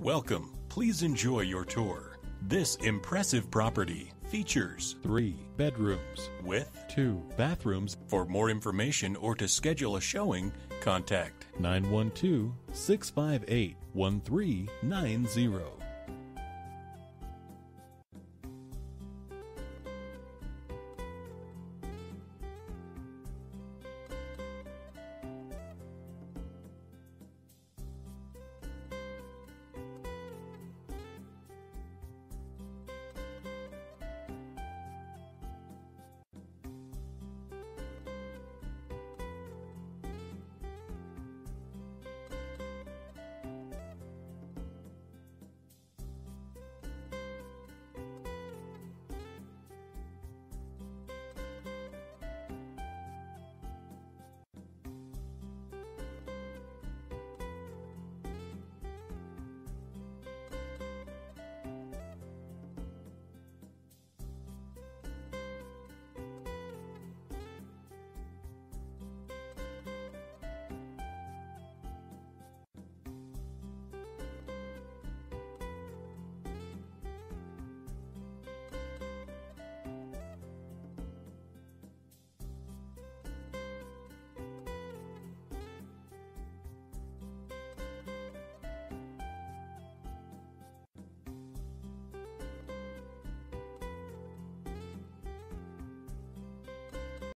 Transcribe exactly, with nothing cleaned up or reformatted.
Welcome. Please enjoy your tour. This impressive property features three bedrooms with two bathrooms. For more information or to schedule a showing, contact nine one two, six five eight, one three nine zero.